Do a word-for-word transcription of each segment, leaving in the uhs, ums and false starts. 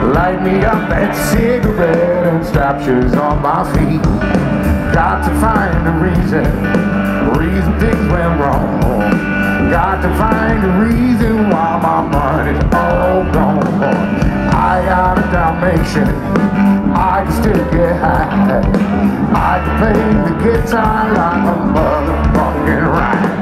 Light me up that cigarette and strap shoes on my feet. Got to find a reason, reason things went wrong. Got to find a reason why my money's all gone. I got a Dalmatian, I can still get high. I can play the guitar like a motherfucking ride.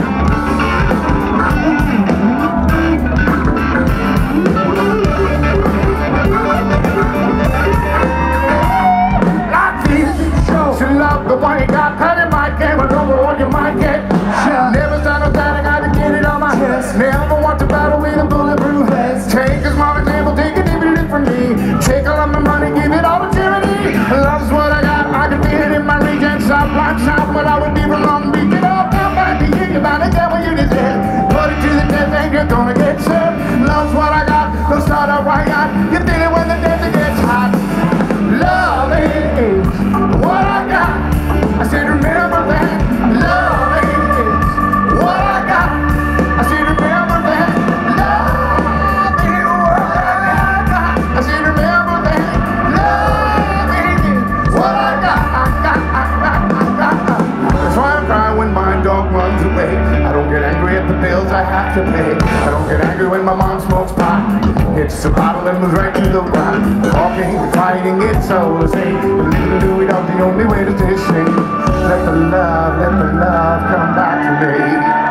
The one you got, cutting my game, I know what you might get. Never start no time, I gotta get it on my head. Never want to battle with a bulletproof vest. Take a small example, take a different from me. Take all of my money, give it all to charity. Love's what I got, I can feel it in my region. Stop, block, stop, but I would be wrong. Beat it up, now back to you, you're about to get what you deserve. Put it to the test and you're gonna get served. Love's what I got, don't start out right out. You feel it when the desert gets hot. Love is what I got. I said remember that. Love is what I got. I said remember that. Love is what I got. I said remember that. Love is what I got. I got, I got, I got. That's why I cry when my dog runs away. I don't get angry at the bills I have to pay. I don't get angry when my mom smokes pot. It's a bottle and moves right to the ground. Talking, fighting, it's all the same. Believe it or not, the only way to stay safe. Let the love, let the love come back to me.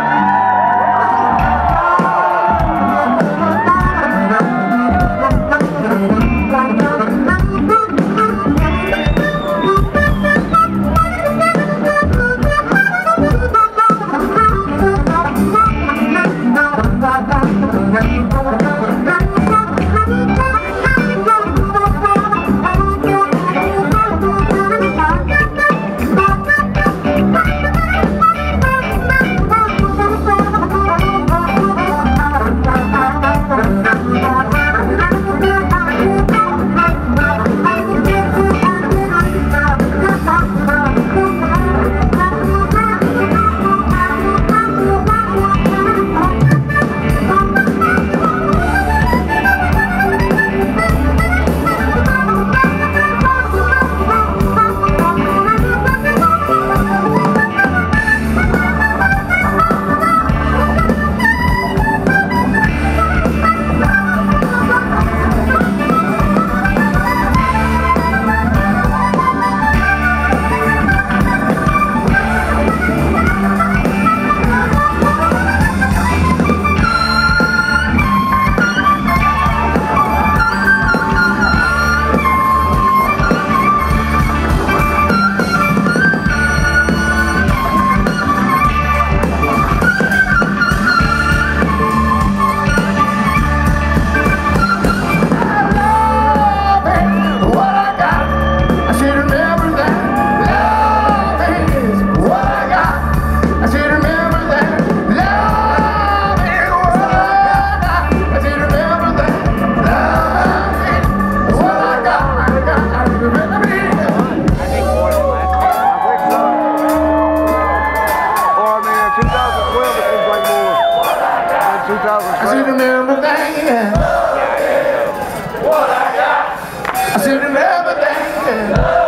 I should remember that. What I got. I should remember that.